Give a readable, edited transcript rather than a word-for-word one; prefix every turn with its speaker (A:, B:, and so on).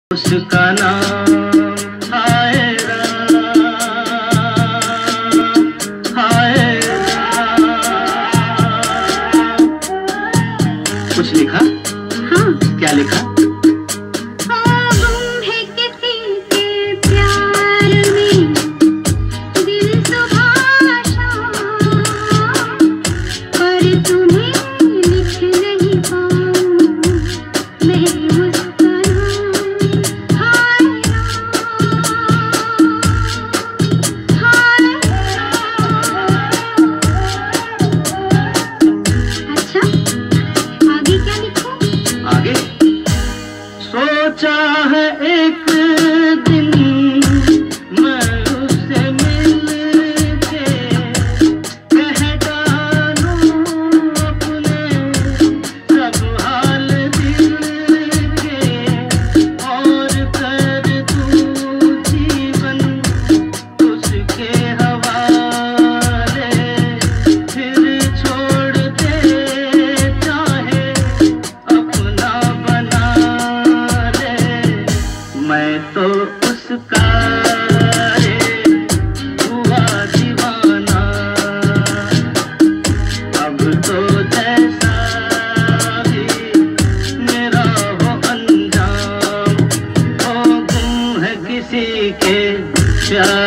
A: उसका नाम हाय राम, हाय राम। कुछ लिखा?
B: हाँ।
A: क्या लिखा? सोचा है एक दिन मैं उससे मिल के कह डालूं अपने सब हाल दिल के, और कर दूं जीवन उसके हवाले, फिर छोड़ दे चाहे अपना बना। मैं तो उसका हुआ दीवाना, अब तो जैसा भी मेरा हो अंजाम, हो गुम है किसी के प्यार।